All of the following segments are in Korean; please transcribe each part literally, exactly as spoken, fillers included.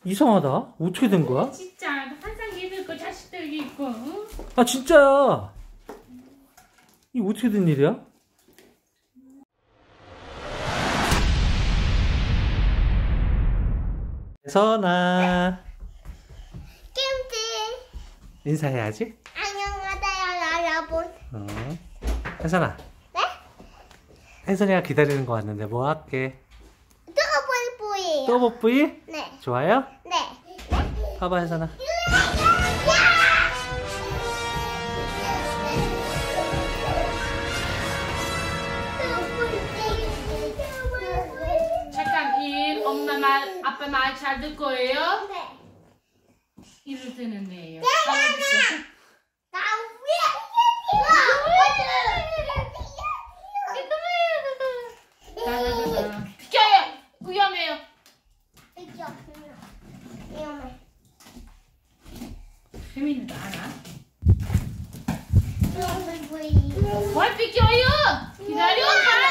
이상하다. 어떻게 된 거야? 진짜 항상 얘들 거 자식들이 있고. 응? 아 진짜야. 이 어떻게 된 일이야? 선아. 김치. 인사해야지. 안녕하세요, 여러분. 어. 혜선아. 네? 혜선이가 기다리는 거 같는데 뭐 할게? 뜨거운 뿌이에요. 또 뽀뽀이? 네. 좋아요? 네. 봐봐 혜선아. 잠깐 일 엄마 말 아빠 말 잘 듣 거예요? 네. 일을 드는 애예요. 나 비켜요. 위험해요. 위험해. 재밌는 거 알아? 뜨거운 뿌이. 뭘 비켜요? 기다려.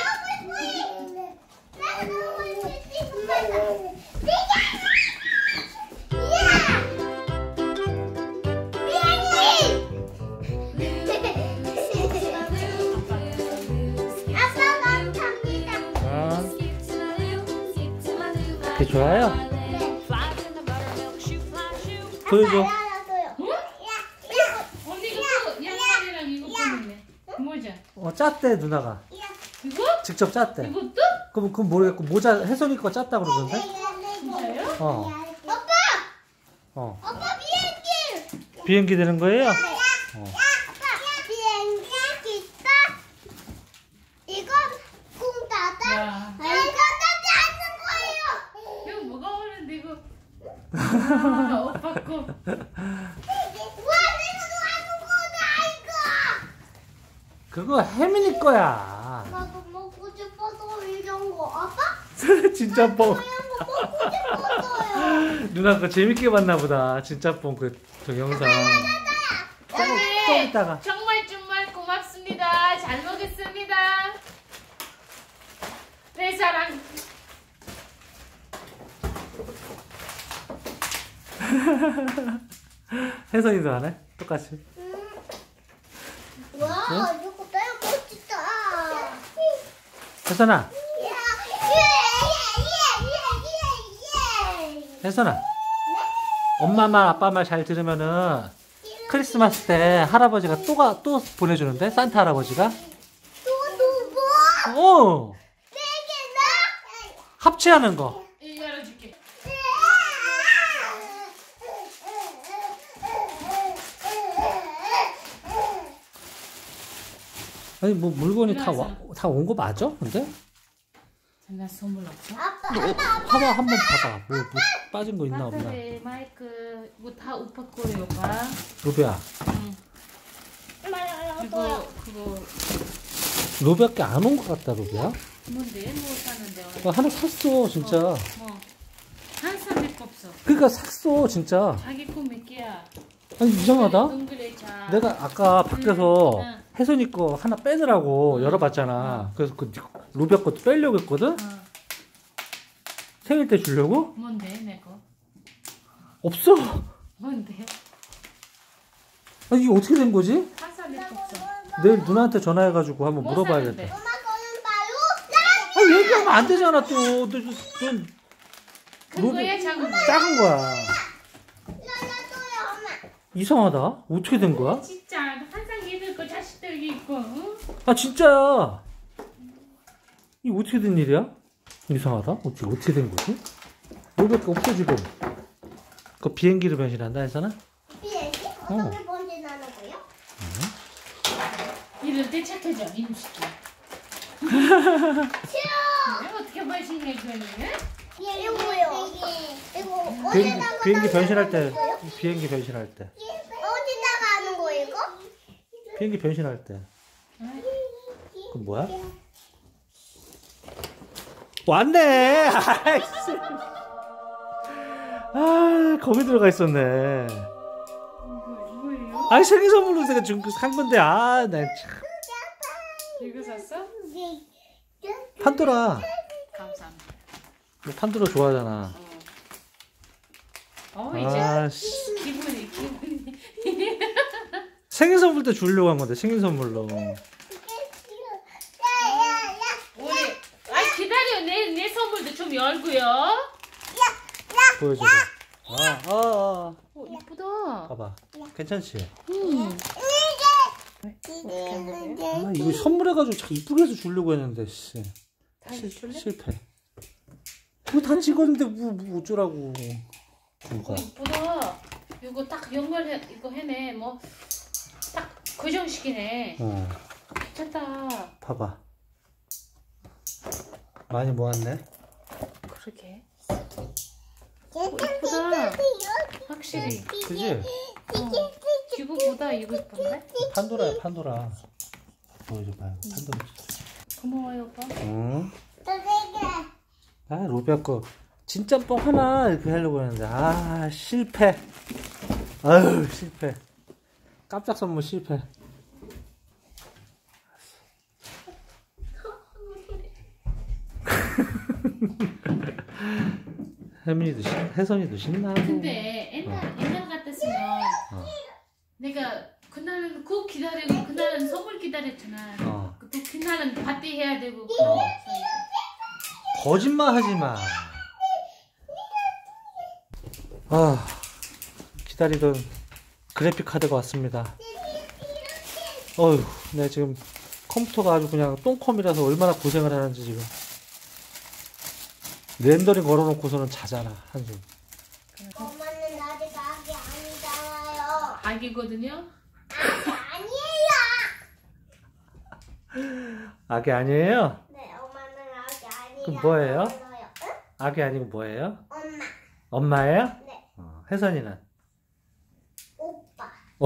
그게 좋아요? 보여줘. 언니가 그 양말이랑 이거 보냈네. 모자. 어 짰대 누나가. 이거? 직접 짰대. 이것도? 그럼 그건 모르겠고 모자 혜선이 거 짰다 그러던데? 진짜요? 어. 오빠! 어. 오빠 비행기! 비행기 되는 거예요? 어. 아빠 비행기 기타 이건 쿵 닫아 야. 이거 닫지 않는 거예요. 이거 뭐가 오는데 이거? 아, 오빠 거. 우와 내가 하는 거다 이거. 그거 혜민이 거야. 나도 먹고 싶어서 이런 거 아빠? 진짜 뻥. 이런 거 먹고 싶었어요. 누나 그거 재밌게 봤나 보다. 진짜 뻥 그 동영상. 조금 좀 네. 이따가. 정말 정말 고맙습니다. 잘 먹겠습니다. 내 사랑. 혜선이도 하네? 똑같이. 와 이거 너무 멋지다. 혜선아. 예예예예예예. 혜선아. 엄마 말 아빠 말 잘 들으면은 크리스마스 때 할아버지가 또가 또 보내주는데 산타 할아버지가. 또 누구? 오. 네 개나? 합체하는 거. 이거 열어줄게. 아니 뭐 물건이 다 다 온 거 맞아? 근데? 나 선물 없어? 아빠 아빠 봐봐 한번 봐봐. 뭐, 뭐 빠진 거 있나 없나? 배터리, 마이크 이거 다 오빠 거예요, 오빠. 로비야. 응. 이거 그거 로비야께 안 온 것 같다 로비야. 뭔데? 뭐 사는데? 어, 하나 샀어 진짜. 어. 한 사람밖에 없어. 그러니까 샀어 진짜. 자기 거 몇 개야? 아니 이상하다. 동그래 자. 내가 아까 밖에서 응, 응. 혜선이 거 하나 빼느라고 응. 열어봤잖아. 그래서 그 로비야 것도 빼려고 했거든. 어. 생일 때 주려고? 뭔데 내 거? 없어. 뭔데? 아니 이게 어떻게 된 거지? 한 사람밖에 없어. 내일 누나한테 전화해가지고 한번 뭐 물어봐야겠다. 사는데? 엄마 거는 바로 아 얘기하면 안 되잖아 또. 너, 너, 넌 큰 거야 작은 거야? 작은 거야. 나눠줘요 엄마. 이상하다. 어떻게 된 거야? 진짜 항상 얘들 거 자식들이 있고. 응? 아 진짜야. 이 어떻게 된 일이야? 이상하다. 어떻게 어떻게 된 거지? 로비가 없어 지금. 그 비행기로 변신한다 혜선아? 비행기? 어떻게 번지나는 거요? 이럴 때 착해져 이놈 새끼. 싫어. 내가 어떻게 발신해 그러니? 이거 뭐요? 이거 비행기, 어디다가 비행기 변신할 때 하는 거예요? 비행기 변신할 때 어디다가 하는 거예요 이거? 비행기 변신할 때 그건 뭐야? 왔네. 아이씨. 아 거기 들어가 있었네. 뭐예요? 아이 생일 선물로 내가 준 산 건데 아 나 참 이거 샀어? 판도라. 감사합니다. 너 판도라 좋아하잖아. 어. 어 이제 아씨. 기분이 기분이. 생일 선물 때 주려고 한 건데 생일 선물로. 야야야. 우리 아 기다려 내 내 선물도 좀 열고요. 보여줘봐. 아, 아, 아. 어 이쁘다. 봐봐. 괜찮지? 음. 아, 이거 선물해가지고 참 이쁘게 해서 주려고 했는데, 씨. 다시 줄래? 실패. 이거 다 찍었는데, 뭐, 뭐 어쩌라고. 누가. 어 이쁘다. 이거 딱 연결해 이거 해네 뭐 딱 고정시키네. 어, 괜찮다. 봐봐. 많이 모았네? 그러게. 어 이쁘다. 확실히. 그지? 어. 이거보다 이거 이쁜데? 판도라야, 판도라. 보여줘봐요. 판도라. 고마워요 오빠. 응? 아, 로비아 거. 진짬뽕 하나 이렇게 하려고 했는데, 아, 실패. 아유, 실패. 깜짝 선물 실패. 혜민이도 신, 혜선이도 신나고. 근데 옛날 옛날 같았으면 어. 내가 그날은 꼭 기다리고 그날은 선물 기다렸잖아. 어. 또 그날은 파티 해야 되고. 어. 거짓말 하지 마. 아, 기다리던 그래픽 카드가 왔습니다. 어휴, 내가 지금 컴퓨터가 아주 그냥 똥컴이라서 얼마나 고생을 하는지 지금. 렌더링 걸어놓고서는 자잖아, 한숨. 엄마는 아직 아기 아니잖아요. 아기거든요. 아니에요. 아기 아니에요? 네, 엄마는 아기 아니에요. 그럼 뭐예요? 응? 아기 아니고 뭐예요? 엄마. 엄마예요? 네. 어, 혜선이는? 오빠.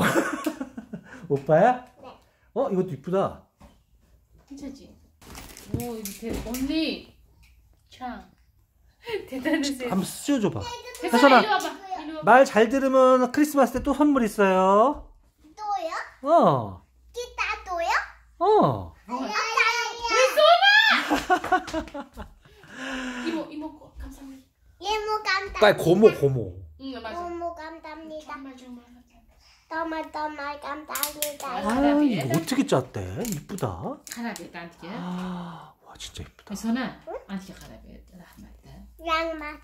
오빠야? 네. 어, 이것도 이쁘다. 괜찮지? 오 이거 대 언니 참 대단하세요. 한번 씌워줘봐. 혜선아 혜선아. 이리 와봐. 이리 와봐. 말 잘 들으면 크리스마스 때 또 선물 있어요. 또요? 어, 기타 또요? 어. 이모 이모 거 감사합니다. 예모 감사합니다. 빨리 고모, 고모. 응 맞아. 고모 감사합니다. 정말 정말 감사합니다. 정말 정말 감사합니다. 아, 이거 어떻게 짰대? 이쁘다. 가라베 딴게. 아, 와, 진짜 이쁘다. 혜선아 안티 가라베 라마다. 양말.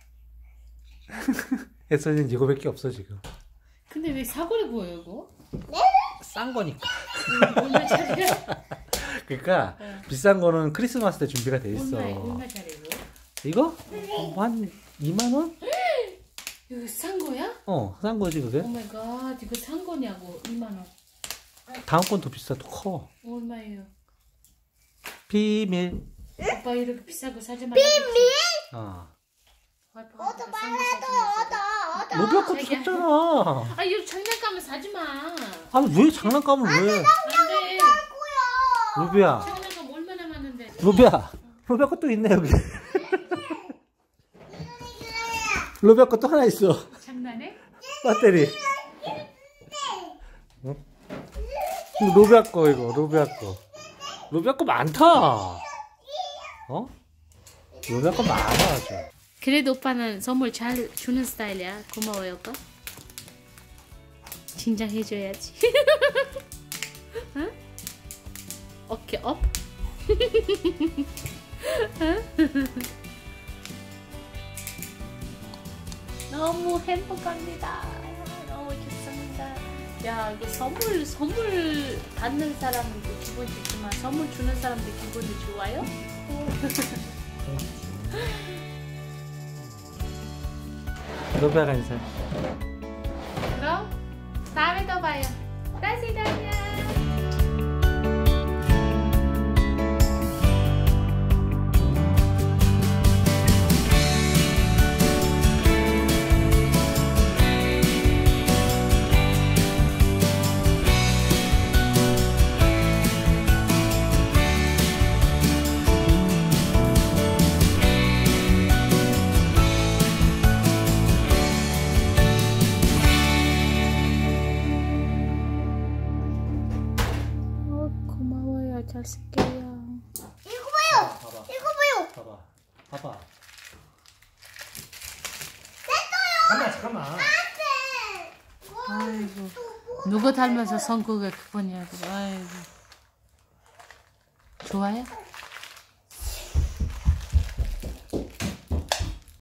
혜선이는 이거밖에 없어, 지금. 근데 왜 사골이 보여 이거? 싼 거니까. 얼마 짜리야? 그러니까 네. 비싼 거는 크리스마스 때 준비가 돼 있어. 얼마 얼마 짜리고? 이거? 어, 한 이만 원? 이거 산 거야? 어, 싼 거지 그게. 오 마이 갓 이거 산 거냐고 이만 원. 다음 건 더 비싸, 더 커. 얼마예요? 비밀. 오빠 이렇게 비싼 거 사지 말라고. 비밀? 어. 어서 말라도 얻어 얻어. 로비아 것도 자기야. 샀잖아. 아 이거 장난감을 사지 마. 아니 왜 장난감을 왜? 안돼. 로비아, 장난감 얼마나 많은데. 로비아, 로비아 것도 있네 여기. 로비아 것도 하나 있어. 장난해? 배터리. 어? 로비아 거 이거, 로비아 거. 로비아 거 많다. 어? 로비아 거 많아 아주. 그래도 오빠는 선물 잘 주는 스타일이야. 고마워요 오빠. 진정해줘야지. 응? 어깨 업? 너무 행복합니다. 너무 좋습니다. 야 이거 선물 선물 받는 사람은 기분 좋지만 선물 주는 사람도 기분이 좋아요? 로비아가 인사해. 그럼 다음에 또 봐요. 다시 다녀. 잠깐만. 아이고 누구 닮아서 성격이 그거냐. 아이고 좋아요?